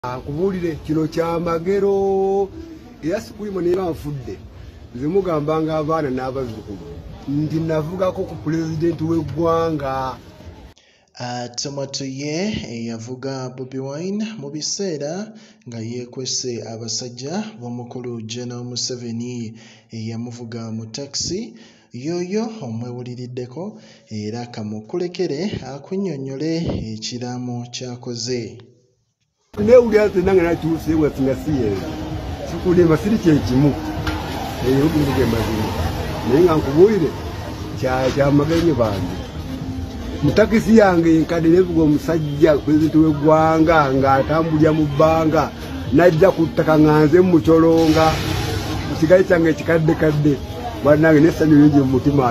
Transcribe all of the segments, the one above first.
Kubulire kino kya magero era sikulimo ne banfudde nze mugambanga abaana n'abazzukulu ndi navugako ku pulezidenti w'eggwanga Amajje Eyavuga Bobi mu biseera nga yeekwese abasajja b'omukulu General Museveni eyamuvuga mu taxi yoyo omwewuliriddeko era kamukulekere akunnyonnyole ekiraamo ky'akoze. Neewulira nze nange nakyuse wasinga siyenza sikulima siri kyekimu ebintu mazima naye nga nkubuulire kyamagenyi bange mu takisi yange nkadde nevuga omusajja pulezidenti w'eggwanga ng'atambulira mu bbanga najja ku ttaka nga nze mukyolonga mu kigali kyange ekikaddekadde bannange n'essanyu lingi mu mutima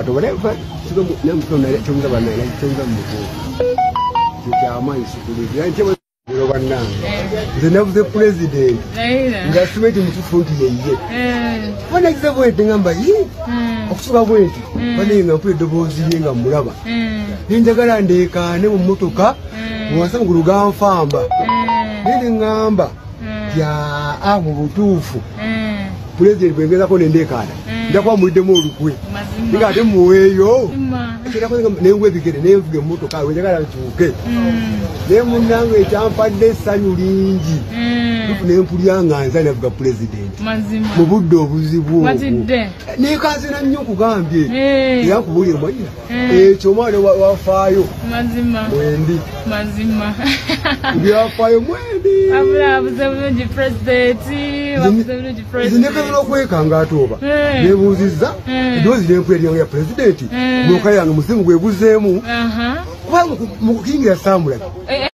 atonakyonza mu mutuufu ekyo kyamaanyi sikulira nze navuze pulezidenti nga simanyi ti mutuufu nti yeye banagiza bwenti ngamba okusuka bwenti banaye nga mpula eddoboozi lye nga mulaba nenjagala ndeekaane mu mmotoka muwasanga gulu ganfamba naye neŋŋamba tyaa mu butuufu pulezidenti bwengezako nendeekaana njakuba muliddemu olukwe nga ate muweeyo nengwa ebigere nenvuga emmotoka wenjagala nkyuke naye munnange ekyampadde essanyu lingi nempulya nga nze navuga pulezidenti mu budde obuzibu obwo nekanzina nnyo nkugambye era nkubuulire mwanyina ekyo omwana wafaayo mwendi byafaayo mwendi nze nekazala okwekanga atooba nebuuzizza eddoozi nenkula eryange ya pulezidenti mwoka yange muzimu gweguzeemu kubanga mu kuyingira saamulaki